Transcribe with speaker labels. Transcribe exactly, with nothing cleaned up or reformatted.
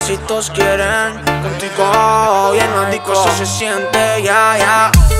Speaker 1: Si todos quieren contigo, y en la disco se siente, ya, yeah, ya yeah.